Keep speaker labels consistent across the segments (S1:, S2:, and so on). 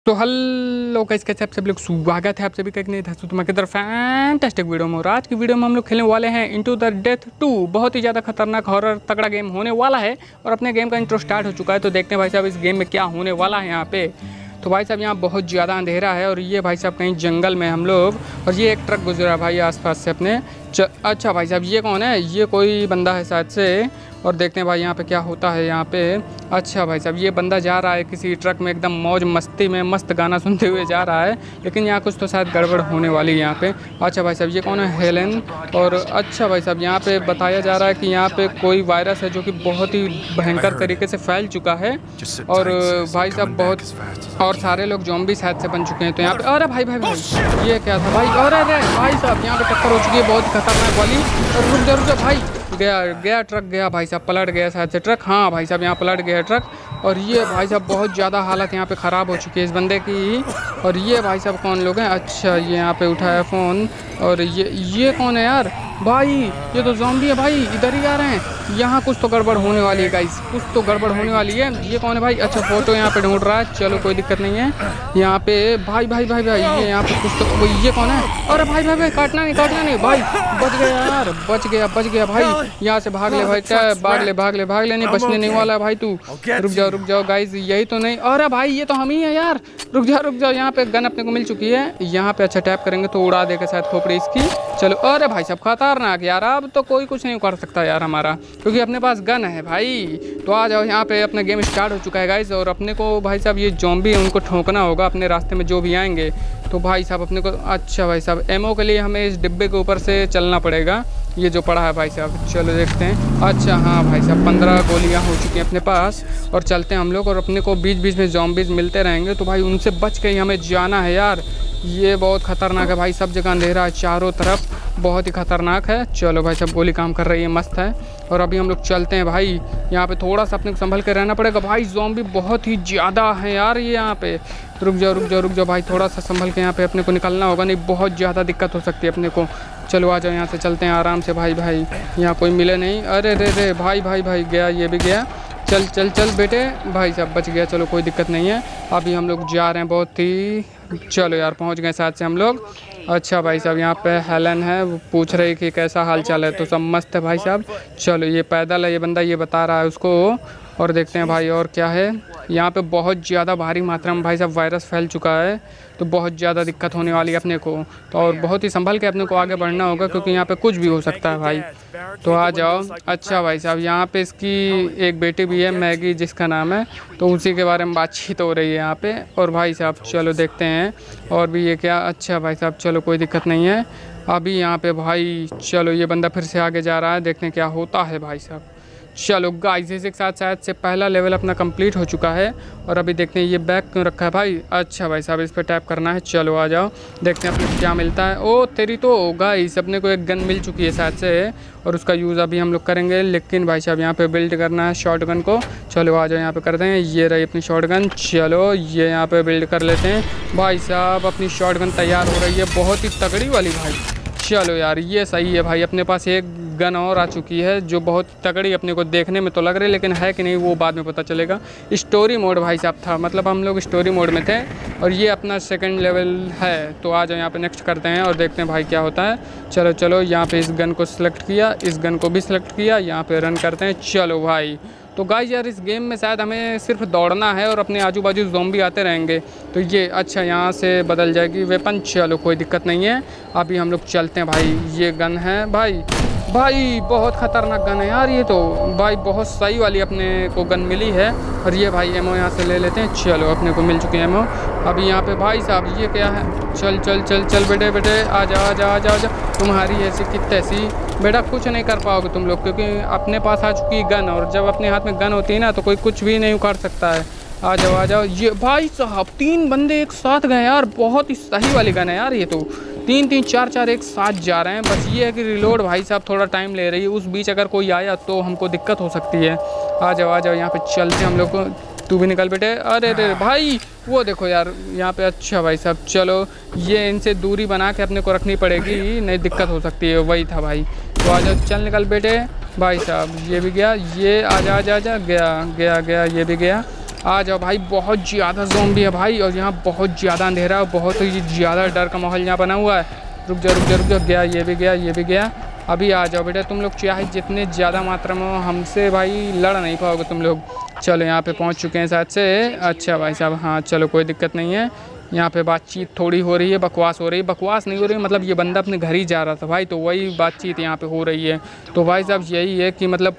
S1: तो hello guys, कैसे आप सभी लोग, स्वागत है आप सभी का एक नई धमाकेदार फैंटास्टिक वीडियो में। और आज की वीडियो में हम लोग खेलने वाले हैं इनटू द डेथ 2। बहुत ही ज़्यादा खतरनाक हॉरर तगड़ा गेम होने वाला है और अपने गेम का इंट्रो स्टार्ट हो चुका है। तो देखते हैं भाई साहब इस गेम में क्या होने वाला है यहाँ पे। तो भाई साहब यहाँ बहुत ज़्यादा अंधेरा है और ये भाई साहब कहीं जंगल में हम लोग, और ये एक ट्रक गुजरा भाई आसपास से अपने। अच्छा भाई साहब ये कौन है? ये कोई बंदा है शायद से। और देखते हैं भाई यहाँ पे क्या होता है यहाँ पे। अच्छा भाई साहब ये बंदा जा रहा है किसी ट्रक में, एकदम मौज मस्ती में मस्त गाना सुनते हुए जा रहा है, लेकिन यहाँ कुछ तो शायद गड़बड़ होने वाली है यहाँ पे। अच्छा भाई साहब ये कौन है? हेलेन। और अच्छा भाई साहब यहाँ पे बताया जा रहा है कि यहाँ पे कोई वायरस है जो कि बहुत ही भयंकर तरीके से फैल चुका है। और भाई साहब बहुत और सारे लोग ज़ॉम्बी शायद से बन चुके हैं। तो यहाँ पे अरे भाई भाई भाई ये क्या था भाई? अरे भाई साहब यहाँ पे टक्कर हो चुकी है बहुत खतरनाक वाली। और रुक जा भाई, गया ट्रक गया भाई साहब, पलट गया शायद से ट्रक। हाँ भाई साहब यहाँ पलट गया ट्रक। और ये भाई साहब बहुत ज़्यादा हालत यहाँ पे ख़राब हो चुकी है इस बंदे की। और ये भाई साहब कौन लोग हैं? अच्छा ये यहाँ पे उठाया फ़ोन। और ये कौन है यार? भाई ये तो ज़ॉम्बी है भाई, इधर ही आ रहे हैं। यहाँ कुछ तो गड़बड़ होने वाली है गाइस, कुछ तो गड़बड़ होने वाली है। ये कौन है भाई? अच्छा फ़ोटो यहाँ पे ढूंढ रहा है, चलो कोई दिक्कत नहीं है। यहाँ पे भाई ये यहाँ पे कुछ तो, ये कौन है? अरे भाई काटना नहीं भाई। बच गया यार, बच गया भाई। यहाँ से भाग ले भाई, क्या भाग ले नहीं, बचने नहीं वाला है भाई तू। रुक जाओ गाइस, यही तो नहीं। अरे भाई ये तो हम ही है यार। रुक जाओ यहाँ पे गन अपने को मिल चुकी है। यहाँ पे अच्छा टैप करेंगे तो उड़ा देगा शायद खोपड़ी इसकी। चलो अरे भाई साहब खतरनाक यार, अब तो कोई कुछ नहीं कर सकता यार हमारा, क्योंकि अपने पास गन है भाई। तो आ जाओ यहाँ पे, अपना गेम स्टार्ट हो चुका है गाइस। और अपने को भाई साहब ये ज़ॉम्बी उनको ठोकना होगा अपने रास्ते में जो भी आएंगे। तो भाई साहब अपने को, अच्छा भाई साहब एमओ के लिए हमें इस डिब्बे के ऊपर से चलना पड़ेगा, ये जो पड़ा है भाई साहब। चलो देखते हैं। अच्छा हाँ भाई साहब 15 गोलियाँ हो चुकी हैं अपने पास। और चलते हैं हम लोग, और अपने को बीच बीच में ज़ॉम्बीज़ मिलते रहेंगे। तो भाई उनसे बच के ही हमें जाना है यार। ये बहुत ख़तरनाक है भाई, सब जगह अंधेरा है चारों तरफ, बहुत ही ख़तरनाक है। चलो भाई साहब गोली काम कर रही है, मस्त है। और अभी हम लोग चलते हैं भाई। यहाँ पे थोड़ा सा अपने को संभल के रहना पड़ेगा भाई, ज़ॉम्बी बहुत ही ज़्यादा है यार ये यहाँ पे। रुक जाओ भाई, थोड़ा सा संभल के यहाँ पे अपने को निकलना होगा, नहीं बहुत ज़्यादा दिक्कत हो सकती है अपने को। चलो आ जाओ यहाँ से, चलते हैं आराम से भाई। यहाँ कोई मिले नहीं। अरे रे भाई गया, ये भी गया। चल बेटे, भाई साहब बच गया। चलो कोई दिक्कत नहीं है। अभी हम लोग जा रहे हैं बहुत ही, चलो यार पहुंच गए साथ से हम लोग। अच्छा भाई साहब यहाँ पे हेलन है, वो पूछ रही कि कैसा हाल चाल है। तो सब मस्त है भाई साहब। चलो ये पैदल है ये बंदा, ये बता रहा है उसको। और देखते हैं भाई और क्या है। यहाँ पे बहुत ज़्यादा भारी मात्रा में भाई साहब वायरस फैल चुका है, तो बहुत ज़्यादा दिक्कत होने वाली है अपने को। तो और बहुत ही संभल के अपने को आगे बढ़ना होगा, क्योंकि यहाँ पे कुछ भी हो सकता है भाई। तो आ जाओ। अच्छा भाई साहब यहाँ पे इसकी एक बेटी भी है, मैगी जिसका नाम है, तो उसी के बारे में बातचीत हो रही है यहाँ पे। और भाई साहब चलो देखते हैं और भी ये क्या। अच्छा भाई साहब चलो कोई दिक्कत नहीं है। अभी यहाँ पे भाई चलो ये बंदा फिर से आगे जा रहा है, देखते हैं क्या होता है भाई साहब। चलो गाइस इसी के साथ शायद से पहला लेवल अपना कंप्लीट हो चुका है। और अभी देखते हैं ये बैग क्यों रखा है भाई। अच्छा भाई साहब इस पर टैप करना है। चलो आ जाओ, देखते हैं अपने को क्या मिलता है। ओ तेरी तो गाइस अपने को एक गन मिल चुकी है शायद से, और उसका यूज़ अभी हम लोग करेंगे। लेकिन भाई साहब यहाँ पे बिल्ड करना है शॉर्ट गन को। चलो आ जाओ यहाँ पे करते हैं, ये रही अपनी शॉर्ट गन। चलो ये यहाँ पे बिल्ड कर लेते हैं भाई साहब। अपनी शॉर्ट गन तैयार हो रही है, बहुत ही तगड़ी वाली भाई। चलो यार ये सही है भाई, अपने पास एक गन और आ चुकी है जो बहुत तगड़ी अपने को देखने में तो लग रही है, लेकिन है कि नहीं वो बाद में पता चलेगा। स्टोरी मोड भाई साहब था, मतलब हम लोग स्टोरी मोड में थे, और ये अपना सेकंड लेवल है। तो आ जाओ यहाँ पे नेक्स्ट करते हैं और देखते हैं भाई क्या होता है। चलो यहाँ पे इस गन को सिलेक्ट किया, इस गन को भी सिलेक्ट किया, यहाँ पे रन करते हैं। चलो भाई तो गाइस यार इस गेम में शायद हमें सिर्फ दौड़ना है और अपने आजू बाजू ज़ॉम्बी आते रहेंगे। तो ये अच्छा यहाँ से बदल जाएगी वेपन। चलो कोई दिक्कत नहीं है। अभी हम लोग चलते हैं भाई। ये गन है भाई बहुत ख़तरनाक गन है यार ये तो भाई, बहुत सही वाली अपने को गन मिली है। और ये भाई एमओ यहाँ से ले लेते हैं। चलो अपने को मिल चुकी है एमओ। अभी यहाँ पे भाई साहब ये क्या है? चल बेटे आ जा। तुम्हारी ऐसी कि तैसी बेटा, कुछ नहीं कर पाओगे तुम लोग, क्योंकि अपने पास आ चुकी है गन। और जब अपने हाथ में गन होती है ना तो कोई कुछ भी नहीं उखाड़ सकता है। आ जाओ। ये भाई साहब 3 बंदे एक साथ गए यार, बहुत ही सही वाली गन है यार ये तो। 3 4 एक साथ जा रहे हैं। बस ये है कि रिलोड भाई साहब थोड़ा टाइम ले रही है, उस बीच अगर कोई आया तो हमको दिक्कत हो सकती है। आ जाओ यहाँ पे चलते हैं हम लोग को। तू भी निकल बेटे। अरे भाई वो देखो यार यहाँ पे। अच्छा भाई साहब चलो ये इनसे दूरी बना के अपने को रखनी पड़ेगी, नहीं दिक्कत हो सकती है। वही था भाई। तो आ जाओ, चल निकल बेटे। भाई साहब ये भी गया, ये आ जा गया, ये भी गया। आ जाओ भाई, बहुत ज़्यादा ज़ॉम्बी है भाई, और यहाँ बहुत ज़्यादा अंधेरा और बहुत ही ज़्यादा डर का माहौल यहाँ बना हुआ है। रुक जा रुक जा रुक जा, गया ये भी गया, ये भी गया। अभी आ जाओ बेटा, तुम लोग चाहे जितने ज़्यादा मात्रा में हो, हमसे भाई लड़ नहीं पाओगे तुम लोग। चलो यहाँ पे पहुँच चुके हैं शायद से। अच्छा भाई साहब, हाँ चलो कोई दिक्कत नहीं है। यहाँ पे बातचीत थोड़ी हो रही है, बकवास हो रही है, बकवास नहीं हो रही है, मतलब ये बंदा अपने घर ही जा रहा था भाई, तो वही बातचीत यहाँ पे हो रही है। तो भाई साहब यही है कि मतलब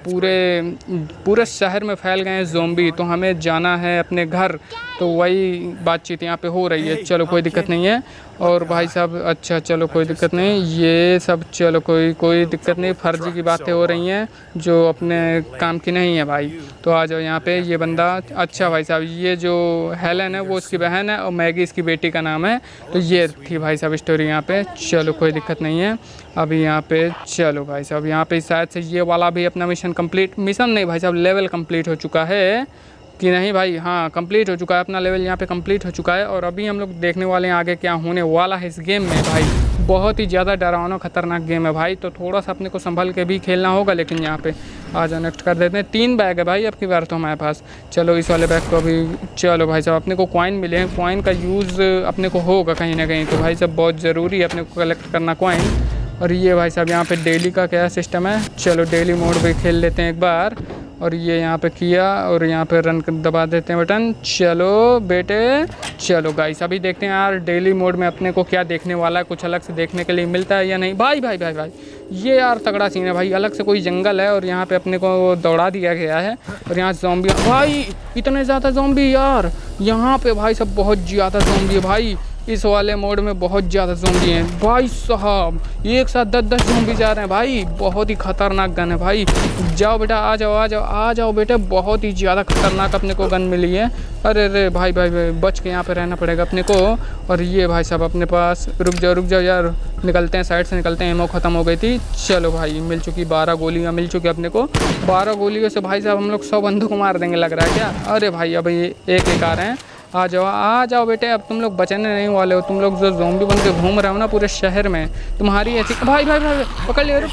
S1: पूरे शहर में फैल गए हैं ज़ॉम्बी, तो हमें जाना है अपने घर, तो वही बातचीत यहाँ पे हो रही है। चलो कोई दिक्कत नहीं है। और भाई साहब अच्छा चलो कोई दिक्कत नहीं, ये सब चलो कोई दिक्कत नहीं, फर्जी की बातें हो रही हैं जो अपने काम की नहीं है भाई। तो आ जाओ यहाँ पे, ये बंदा, अच्छा भाई साहब ये जो हेलन है वो उसकी बहन है और मैगी इसकी बेटी का नाम है। तो ये थी भाई साहब स्टोरी यहाँ पे। चलो कोई दिक्कत नहीं है। अभी यहाँ पे चलो भाई साहब, यहाँ पे शायद से ये वाला भी अपना मिशन नहीं भाई साहब, लेवल कंप्लीट हो चुका है कि नहीं भाई, हाँ कंप्लीट हो चुका है, अपना लेवल यहाँ पे कंप्लीट हो चुका है। और अभी हम लोग देखने वाले हैं आगे क्या होने वाला है इस गेम में भाई। बहुत ही ज़्यादा डरावना खतरनाक गेम है भाई, तो थोड़ा सा अपने को संभल के भी खेलना होगा। लेकिन यहाँ पे आ जाओ, नेक्स्ट कर देते हैं। 3 बैग है भाई अब की बार तो हमारे पास। चलो इस वाले बैग को अभी, चलो भाई साहब अपने को कॉइन मिले हैं, कॉइन का यूज़ अपने को होगा कहीं ना कहीं, तो भाई साहब बहुत ज़रूरी है अपने को कलेक्ट करना कॉइन। और ये भाई साहब यहाँ पे डेली का क्या सिस्टम है, चलो डेली मोड पे खेल लेते हैं एक बार। और ये यहाँ पे किया और यहाँ पे रन दबा देते हैं बटन। चलो बेटे, चलो गाइस अभी देखते हैं यार डेली मोड में अपने को क्या देखने वाला है, कुछ अलग से देखने के लिए मिलता है या नहीं। भाई भाई भाई भाई ये यार तगड़ा सीन है भाई, अलग से कोई जंगल है और यहाँ पे अपने को दौड़ा दिया गया है। और यहाँ ज़ॉम्बी भाई, इतने ज़्यादा ज़ॉम्बी यार यहाँ पे भाई सब, बहुत ज़्यादा ज़ॉम्बी है भाई। इस वाले मोड में बहुत ज़्यादा ज़ॉम्बी हैं भाई साहब, एक साथ 10-10 ज़ॉम्बी जा रहे हैं भाई। बहुत ही खतरनाक गन है भाई। जाओ बेटा, आ जाओ आ जाओ आ जाओ बेटे, बहुत ही ज़्यादा खतरनाक अपने को गन मिली है। अरे अरे भाई भाई भाई, बच के यहाँ पे रहना पड़ेगा अपने को। और ये भाई साहब अपने पास, रुक जाओ यार, निकलते हैं साइड से, निकलते हैं। एमो ख़त्म हो गई थी। चलो भाई मिल चुकी 12 गोलियाँ मिल चुकी अपने को। 12 गोलियों से भाई साहब हम लोग 100 बंदों को मार देंगे लग रहा है क्या। अरे भाई अब ये एक आ रहे हैं। आ जाओ बेटे, अब तुम लोग बचने नहीं वाले हो। तुम लोग जो ज़ॉम्बी बन के घूम रहे हो ना पूरे शहर में, तुम्हारी ऐसी, भाई भाई भाई पकड़ लिया,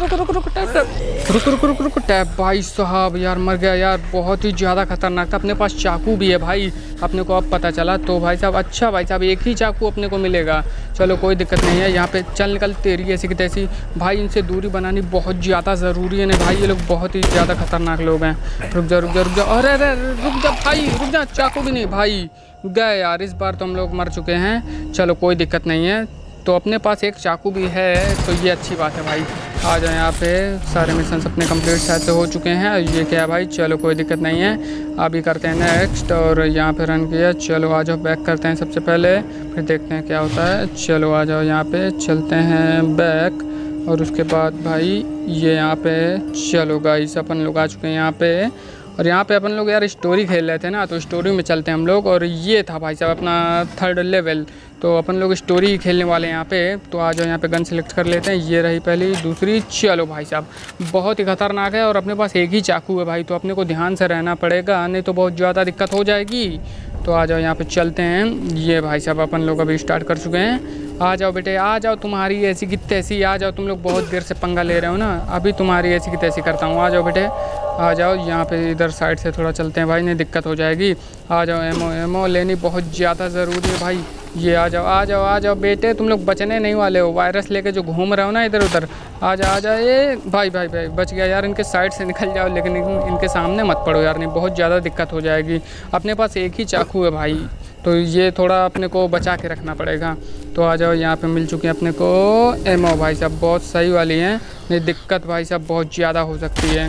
S1: रुक टैप भाई साहब यार मर गया यार, बहुत ही ज़्यादा खतरनाक था। अपने पास चाकू भी है भाई, अपने को अब पता चला। तो भाई साहब अच्छा भाई साहब एक ही चाकू अपने को मिलेगा, चलो कोई दिक्कत नहीं है। यहाँ पे चल निकल तेरी ऐसी की तैसी भाई, इनसे दूरी बनानी बहुत ज़्यादा ज़रूरी है ना भाई, ये लोग बहुत ही ज़्यादा खतरनाक लोग हैं। रुक जा अरे अरे रुक जा भाई, रुक जा, चाकू भी नहीं भाई, गए यार। इस बार तो हम लोग मर चुके हैं, चलो कोई दिक्कत नहीं है। तो अपने पास एक चाकू भी है, तो ये अच्छी बात है भाई। आ जाए यहाँ पे, सारे मिशन अपने कंप्लीट शायद से हो चुके हैं। ये क्या है भाई, चलो कोई दिक्कत नहीं है। अभी करते हैं नेक्स्ट, और यहाँ पे रन किया। चलो आ जाओ बैक करते हैं सबसे पहले, फिर देखते हैं क्या होता है। चलो आ जाओ यहाँ पे, चलते हैं बैक। और उसके बाद भाई ये यहाँ पे, चलो गाइस अपन लोग आ चुके हैं यहाँ पे। और यहाँ पे अपन लोग यार स्टोरी खेल रहे थे ना, तो स्टोरी में चलते हैं हम लोग। और ये था भाई साहब अपना 3rd लेवल, तो अपन लोग स्टोरी ही खेलने वाले हैं यहाँ पे। तो आ जाओ यहाँ पे गन सेलेक्ट कर लेते हैं। ये रही पहली, दूसरी। चलो भाई साहब बहुत ही खतरनाक है, और अपने पास एक ही चाकू है भाई, तो अपने को ध्यान से रहना पड़ेगा, नहीं तो बहुत ज़्यादा दिक्कत हो जाएगी। तो आ जाओ यहाँ पे चलते हैं। ये भाई साहब अपन लोग अभी स्टार्ट कर चुके हैं। आ जाओ बेटे आ जाओ, तुम्हारी ऐसी की तैसी आ जाओ। तुम लोग बहुत देर से पंगा ले रहे हो ना, अभी तुम्हारी ऐसी की तैसी करता हूँ। आ जाओ बेटे आ जाओ, यहाँ पे इधर साइड से थोड़ा चलते हैं भाई, नहीं दिक्कत हो जाएगी। आ जाओ, एमो लेनी बहुत ज़्यादा ज़रूरी है भाई। ये आ जाओ बेटे, तुम लोग बचने नहीं वाले हो, वायरस लेके जो घूम रहे हो ना इधर उधर। आ जाओ ये भाई बच गया यार, इनके साइड से निकल जाओ, लेकिन इनके सामने मत पड़ो यार, नहीं बहुत ज़्यादा दिक्कत हो जाएगी। अपने पास एक ही चाकू है भाई, तो ये थोड़ा अपने को बचा के रखना पड़ेगा। तो आ जाओ, यहाँ पे मिल चुकी है अपने को एमओ भाई साहब, बहुत सही वाली हैं, नहीं दिक्कत भाई साहब बहुत ज़्यादा हो सकती है।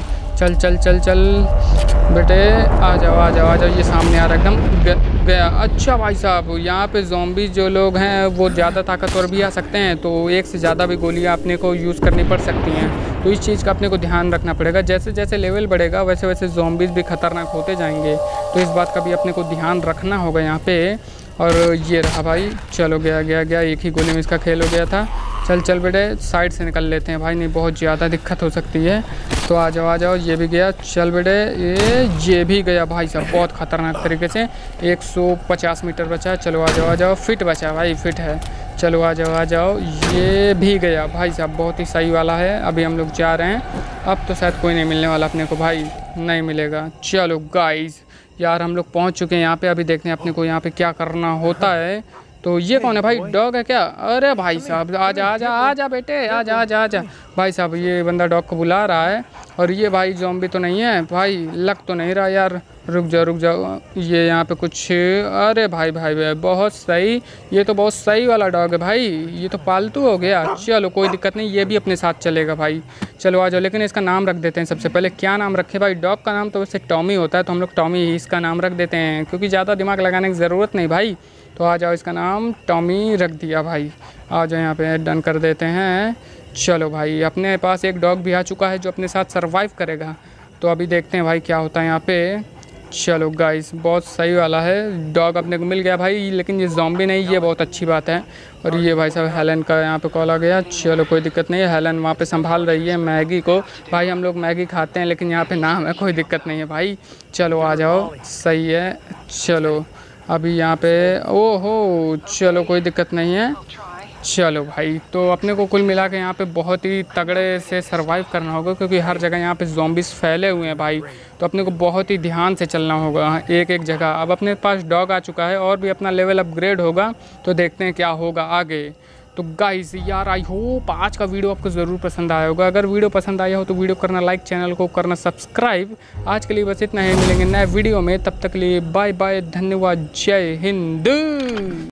S1: चल बेटे आ जाओ, ये सामने आ रहा एकदम गया। अच्छा भाई साहब यहाँ पे ज़ॉम्बी जो लोग हैं वो ज़्यादा ताकतवर भी आ सकते हैं, तो एक से ज़्यादा भी गोलियाँ अपने को यूज़ करनी पड़ सकती हैं, तो इस चीज़ का अपने को ध्यान रखना पड़ेगा। जैसे जैसे लेवल बढ़ेगा वैसे वैसे ज़ॉम्बीज़ भी खतरनाक होते जाएंगे, तो इस बात का भी अपने को ध्यान रखना होगा यहाँ पे। और ये रहा भाई, चलो गया, एक ही गोली में इसका खेल हो गया था। चल बेटे साइड से निकल लेते हैं भाई, नहीं बहुत ज़्यादा दिक्कत हो सकती है। तो आ जाओ, ये भी गया। चल बेटे ये भी गया भाई साहब, बहुत ख़तरनाक तरीके से। 150 मीटर बचा। चलो आ जाओ, फिट बचा भाई, फिट है। चलो आ जाओ, ये भी गया भाई साहब, बहुत ही सही वाला है। अभी हम लोग जा रहे हैं, अब तो शायद कोई नहीं मिलने वाला अपने को भाई, नहीं मिलेगा। चलो गाइस यार हम लोग पहुंच चुके हैं यहाँ पे। अभी देखते हैं अपने को यहाँ पे क्या करना होता है। तो ये कौन है भाई, डॉग है क्या? अरे भाई साहब आजा आजा आजा बेटे, आजा आजा आजा। भाई साहब ये बंदा डॉग को बुला रहा है। और ये भाई ज़ॉम्बी तो नहीं है भाई, लग तो नहीं रहा यार। रुक जाओ रुक जाओ, ये यहाँ पे कुछ, अरे भाई भाई भाई बहुत सही, ये तो बहुत सही वाला डॉग है भाई, ये तो पालतू हो गया। चलो कोई दिक्कत नहीं, ये भी अपने साथ चलेगा भाई। चलो आ जाओ, लेकिन इसका नाम रख देते हैं सबसे पहले। क्या नाम रखें भाई? डॉग का नाम तो वैसे टॉमी होता है, तो हम लोग टॉमी ही इसका नाम रख देते हैं, क्योंकि ज़्यादा दिमाग लगाने की ज़रूरत नहीं भाई। तो आ जाओ, इसका नाम टॉमी रख दिया भाई। आ जाओ यहाँ पे डन कर देते हैं। चलो भाई अपने पास एक डॉग भी आ चुका है जो अपने साथ सरवाइव करेगा। तो अभी देखते हैं भाई क्या होता है यहाँ पे। चलो गाइस बहुत सही वाला है, डॉग अपने को मिल गया भाई, लेकिन ये ज़ॉम्बी नहीं, ये बहुत अच्छी बात है। और ये भाई साहब हेलन का यहाँ पे कॉल आ गया। चलो कोई दिक्कत नहीं है, हेलन वहाँ पे संभाल रही है मैगी को। भाई हम लोग मैगी खाते हैं, लेकिन यहाँ पे नाम है, कोई दिक्कत नहीं है भाई। चलो आ जाओ, सही है। चलो अभी यहाँ पे, ओहो चलो कोई दिक्कत नहीं है। चलो भाई तो अपने को कुल मिला के यहाँ पे बहुत ही तगड़े से सरवाइव करना होगा, क्योंकि हर जगह यहाँ पे ज़ॉम्बीज़ फैले हुए हैं भाई। तो अपने को बहुत ही ध्यान से चलना होगा एक एक जगह। अब अपने पास डॉग आ चुका है और भी अपना लेवल अपग्रेड होगा, तो देखते हैं क्या होगा आगे। तो गाइस यार आई होप आज का वीडियो आपको ज़रूर पसंद आया होगा। अगर वीडियो पसंद आया हो तो वीडियो करना लाइक, चैनल को करना सब्सक्राइब। आज के लिए बस इतना ही, मिलेंगे नए वीडियो में, तब तक के लिए बाय बाय, धन्यवाद, जय हिंद।